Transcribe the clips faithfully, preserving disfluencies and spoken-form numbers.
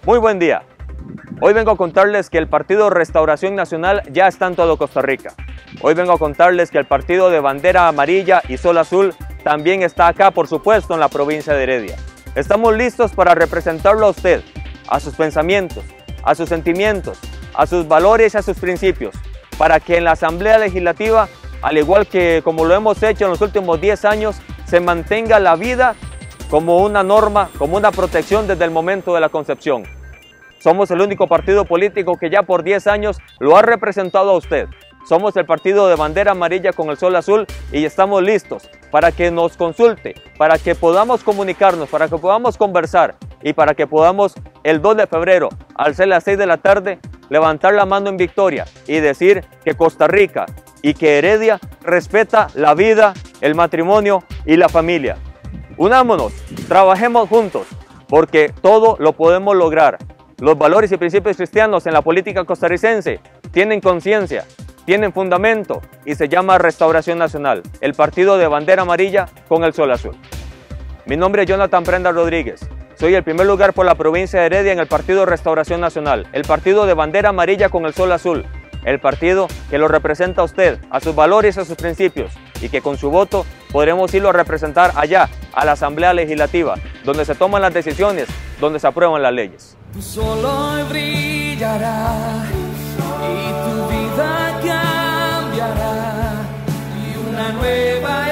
Muy buen día. Hoy vengo a contarles que el Partido Restauración Nacional ya está en todo Costa Rica. Hoy vengo a contarles que el partido de bandera amarilla y sol azul también está acá, por supuesto, en la provincia de Heredia. Estamos listos para representarlo a usted, a sus pensamientos, a sus sentimientos, a sus valores y a sus principios, para que en la Asamblea Legislativa, al igual que como lo hemos hecho en los últimos diez años, se mantenga la vida como una norma, como una protección desde el momento de la concepción. Somos el único partido político que ya por diez años lo ha representado a usted. Somos el partido de bandera amarilla con el sol azul y estamos listos para que nos consulte, para que podamos comunicarnos, para que podamos conversar y para que podamos el dos de febrero, al ser las seis de la tarde, levantar la mano en victoria y decir que Costa Rica y que Heredia respeta la vida, el matrimonio y la familia. Unámonos, trabajemos juntos, porque todo lo podemos lograr. Los valores y principios cristianos en la política costarricense tienen conciencia, tienen fundamento y se llama Restauración Nacional, el partido de bandera amarilla con el sol azul. Mi nombre es Jonathan Prenda Rodríguez. Soy el primer lugar por la provincia de Heredia en el partido Restauración Nacional, el partido de bandera amarilla con el sol azul, el partido que lo representa a usted, a sus valores y a sus principios, y que con su voto podremos irlo a representar allá, a la Asamblea Legislativa, donde se toman las decisiones, donde se aprueban las leyes. Tu sol hoy brillará y tu vida cambiará y una nueva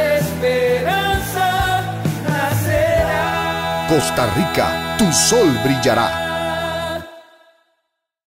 esperanza nacerá. Costa Rica, tu sol brillará.